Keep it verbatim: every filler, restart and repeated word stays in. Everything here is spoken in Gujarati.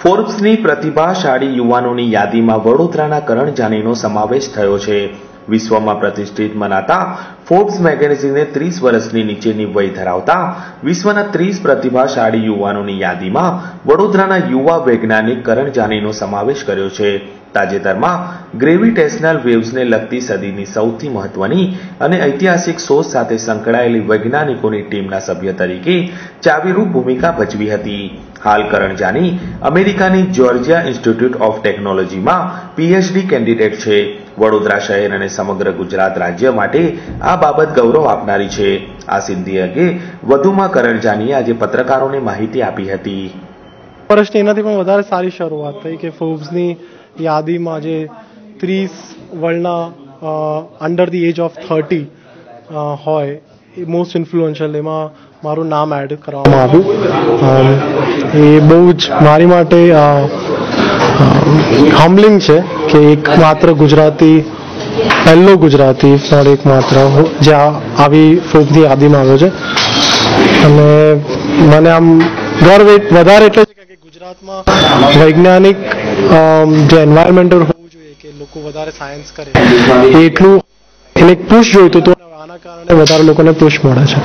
ફોર્બ્સની પ્રતિભાશાળી યુવાનોની યાદીમાં વડોદરાના કરણ જાનીનો સમાવેશ થયો છે. વિશ્વમાં પ્રતિષ્ઠિત મનાતા ફોર્બ્સ મેગેઝિને ત્રીસ વર્ષની નીચેની વય ધરાવતા વિશ્વના ત્રીસ પ્રતિભાશાળી યુવાનોની યાદીમાં વડોદરાના યુવા વૈજ્ઞાનિક કરણ જાનીનો સમાવેશ કર્યો છે. તાજેતરમાં ગ્રેવિટેશનલ વેવ્સને લગતી સદીની સૌથી મહત્વની અને ઐતિહાસિક શોધ સાથે સંકળાયેલી વૈજ્ઞાનિકોની ટીમના સભ્ય તરીકે ચાવીરૂપ ભૂમિકા ભજવી હતી. હાલ કરણ જાની અમેરિકાની જ્યોર્જિયા ઇન્સ્ટિટ્યૂટ ઓફ ટેકનોલોજીમાં પીએચડી કેન્ડિડેટ છે. વડોદરા શહેર અને સમગ્ર ગુજરાત રાજ્ય માટે આ બાબત ગૌરવ આપનારી છે. આ સિદ્ધિ અંગે વધુમાં કરણ જાનીએ આજે પત્રકારોને માહિતી આપી હતી. વર્ષની એનાથી પણ વધારે સારી શરૂઆત થઈ કે ફોર્બ્સની યાદીમાં જે ત્રીસ વર્લ્ડના under the age of thirty હોય એ મોસ્ટ ઇન્ફ્લુએન્શિયલ એમાં મારું નામ એડ કરવામાં આવ્યું. એ બહુ જ મારી માટે હમ્બલિંગ છે કે એક માત્ર ગુજરાતી પહેલો ગુજરાતી પણ એક માત્ર જે આવી ફોર્બ્સની યાદીમાં આવ્યો છે. અને મને આમ ગર્વ વધારે એટલે કે ગુજરાતમાં વૈજ્ઞાનિક જે એન્વાયરમેન્ટલ હોવું જોઈએ કે લોકો વધારે સાયન્સ કરે એટલું એને પુશ જોઈતું હતું. આના કારણે વધારે લોકોને પુશ મળે છે.